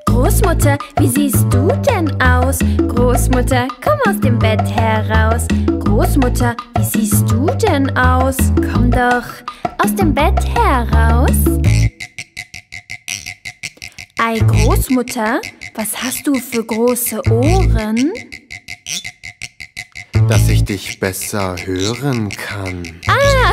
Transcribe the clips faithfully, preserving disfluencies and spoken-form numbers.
Großmutter, wie siehst du denn aus? Großmutter, komm aus dem Bett heraus. Großmutter, wie siehst du denn aus? Komm doch aus dem Bett heraus. Ei, Großmutter, was hast du für große Ohren? Dass ich dich besser hören kann. Ah!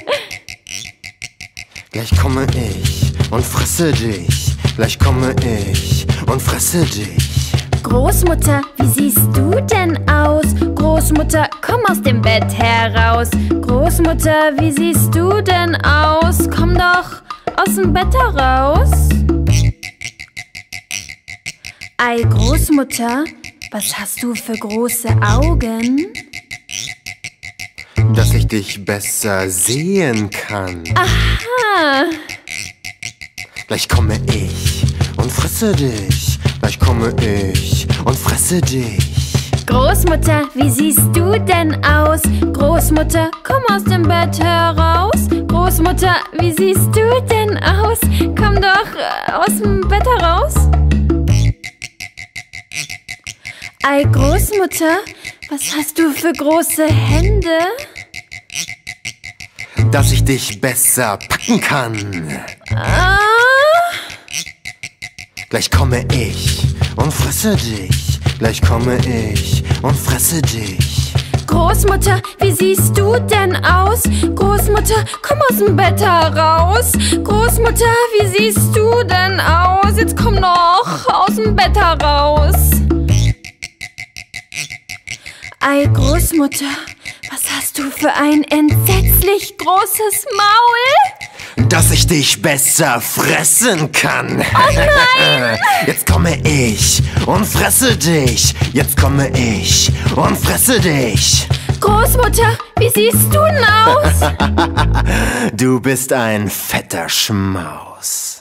Gleich komme ich und fresse dich. Gleich komme ich und fresse dich. Großmutter, wie siehst du denn aus? Großmutter, komm aus dem Bett heraus. Großmutter, wie siehst du denn aus? Komm doch aus dem Bett heraus. Ei, Großmutter, was hast du für große Augen? Dass ich dich besser sehen kann. Aha! Gleich komme ich und fresse dich. Gleich komme ich und fresse dich. Großmutter, wie siehst du denn aus? Großmutter, komm aus dem Bett heraus. Großmutter, wie siehst du denn aus? Komm doch äh, aus dem Bett heraus. Ei, Großmutter, was hast du für große Hände? Dass ich dich besser packen kann. Ah! Gleich komme ich und fresse dich. Gleich komme ich und fresse dich. Großmutter, wie siehst du denn aus? Großmutter, komm aus dem Bett heraus. Großmutter, wie siehst du denn aus? Jetzt komm noch aus dem Bett heraus. Ei, Großmutter, was hast du für ein entsetzlich großes Maul? Dass ich dich besser fressen kann. Oh nein! Jetzt komme ich und fresse dich. Jetzt komme ich und fresse dich. Großmutter, wie siehst du denn aus? Du bist ein fetter Schmaus.